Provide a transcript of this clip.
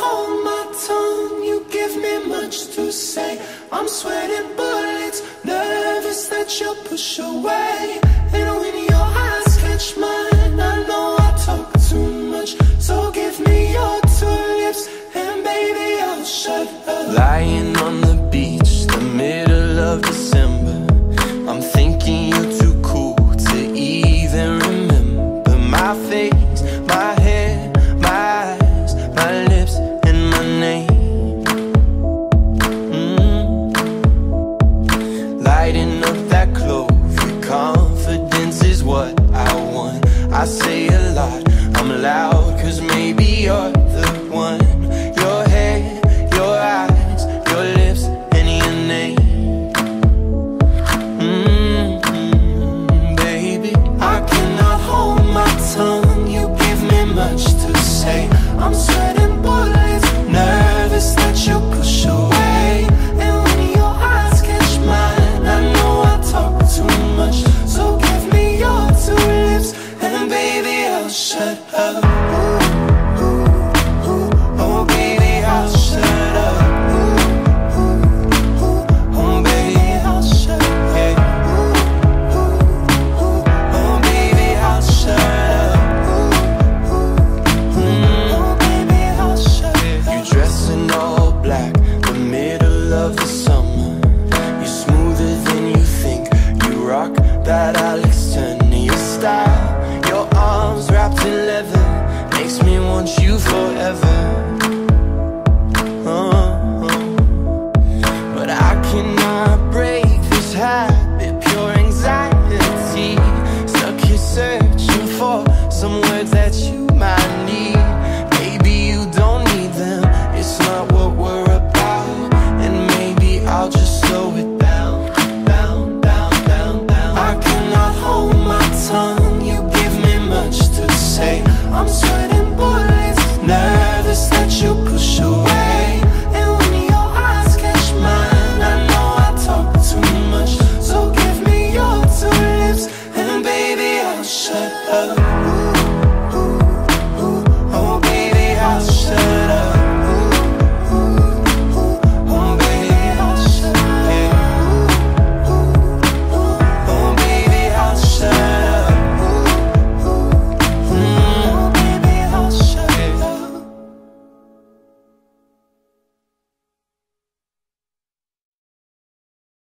hold my tongue, you give me much to say. I'm sweating bullets, nervous that you'll push away. And when your eyes catch mine, I know I talk too much. So give me your two lips, and baby I'll shut up. Lying on the beach, the middle of December, I'm thinking you're too cool to even remember my face, my hair, my eyes, my lips, and my name. Lighting up that clove, your confidence is what I want. I say a lot, I'm loud, cause maybe you're the one. Your hair, your eyes, your lips, and your name. Baby, I cannot hold my tongue, you give me much to say. I'm sweating bullets, nervous that you push away. And when your eyes catch mine, I know I talk too much. So give me your two lips, and baby I'll shut up. Ooh, ooh, ooh, oh baby I'll shut up. Ooh, ooh, ooh, oh baby I'll shut up. Ooh, ooh, ooh, oh baby I'll shut up. Ooh, ooh, ooh, oh baby I'll shut up. you dress in all black, the middle of the summer. You're smoother than you think, you rock that Alex Turner. Your style, your arms wrapped in leather, makes me want you forever. But I cannot break this habit, pure anxiety. Stuck here searching for some words that you might need. Maybe you don't need them, it's not what we're about. And maybe I'll just slow it down, down, down, down, down. I cannot hold my tongue, you give me much to say. I'm sweating bullets, nervous that you push away. And when your eyes catch mine, I know I talk too much. So give me your two lips, and baby I'll shut up.